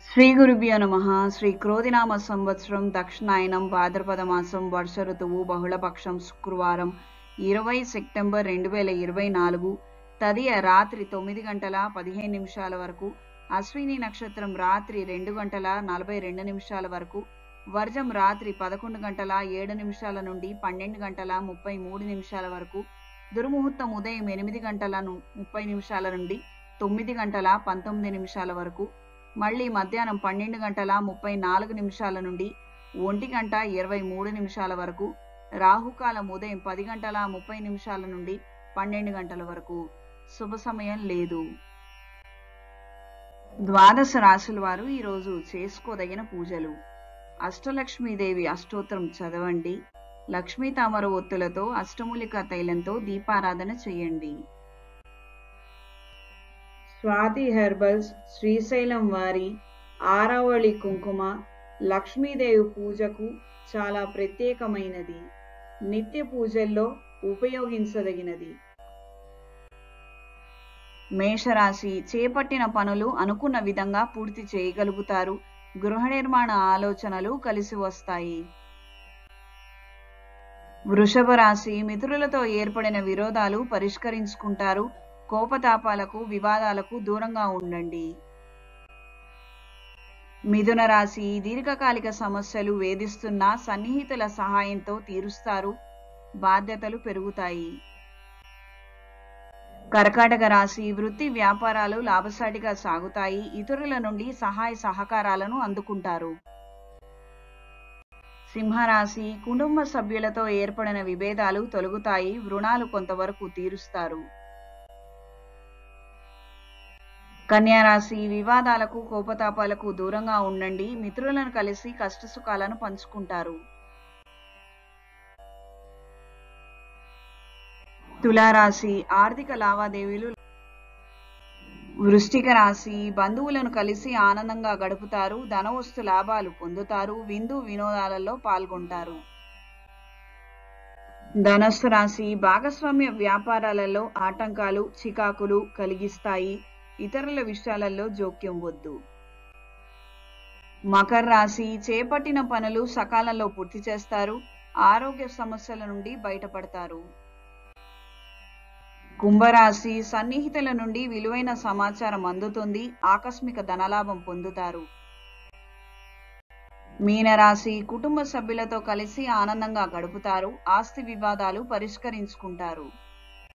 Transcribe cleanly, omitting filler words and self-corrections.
శ్రీ గురుభ్యో నమః. శ్రీ క్రోధినామ సంవత్సరం దక్షిణాయనం భాద్రపద మాసం వర్ష ఋతువు బహుళపక్షం శుక్రవారం 20 సెప్టెంబర్ 2024 తదియ రాత్రి 9:15 వరకు, అశ్విని నక్షత్రం రాత్రి 2:42 వరకు, వర్జం రాత్రి 11:07 నుండి 12:33 వరకు, దుర్ముహూర్తం ఉదయం 8:30 నుండి 9:19 వరకు, మళ్ళీ మధ్యాహ్నం 12:34 నుండి 1:23 వరకు, రాహుకాలం ఉదయం 10:30 నుండి 12 వరకు. శుభ సమయం లేదు. ద్వాదశ రాశుల వారు ఈరోజు చేసుకోదగిన పూజలు: అష్టలక్ష్మీదేవి అష్టోత్తరం చదవండి. లక్ష్మీ తామర ఒత్తులతో అష్టమూలికా తైలంతో దీపారాధన చేయండి. స్వాతి హెర్బల్స్ శ్రీశైలం వారి ఆరావళి కుంకుమ లక్ష్మీదేవి పూజకు చాలా ప్రత్యేకమైనది, నిత్య పూజల్లో ఉపయోగించదగినది. మేషరాశి: చేపట్టిన పనులు అనుకున్న విధంగా పూర్తి చేయగలుగుతారు. గృహ నిర్మాణ ఆలోచనలు కలిసి వస్తాయి. వృషభ రాశి: మిత్రులతో ఏర్పడిన విరోధాలు పరిష్కరించుకుంటారు. కోపతాపాలకు వివాదాలకు దూరంగా ఉండండి. మిథున రాశి: దీర్ఘకాలిక సమస్యలు వేధిస్తున్న సన్నిహితుల సహాయంతో తీరుస్తారు. బాధ్యతలు పెరుగుతాయి. కర్కాటక రాశి: వృత్తి వ్యాపారాలు లాభసాటిగా సాగుతాయి. ఇతరుల నుండి సహాయ సహకారాలను అందుకుంటారు. సింహరాశి: కుటుంబ సభ్యులతో ఏర్పడిన విభేదాలు తొలగుతాయి. రుణాలు కొంతవరకు తీరుస్తారు. కన్యారాశి: వివాదాలకు కోపతాపాలకు దూరంగా ఉండండి. మిత్రులను కలిసి కష్టసుఖాలను పంచుకుంటారు. తులారాశి: ఆర్థిక లావాదేవీలు. వృశ్చిక రాశి: బంధువులను కలిసి ఆనందంగా గడుపుతారు. ధనవస్తు లాభాలు పొందుతారు. విందు వినోదాలలో పాల్గొంటారు. ధనస్సు రాశి: భాగస్వామ్య వ్యాపారాలలో ఆటంకాలు చికాకులు కలిగిస్తాయి. ఇతరుల విషయాలలో జోక్యం వద్దు. మకర రాశి: చేపట్టిన పనులు సకాలంలో పూర్తి చేస్తారు. ఆరోగ్య సమస్యల నుండి బయటపడతారు. కుంభరాశి: సన్నిహితుల నుండి విలువైన సమాచారం అందుతుంది. ఆకస్మిక ధనలాభం పొందుతారు. మీనరాశి: కుటుంబ సభ్యులతో కలిసి ఆనందంగా గడుపుతారు. ఆస్తి వివాదాలు పరిష్కరించుకుంటారు.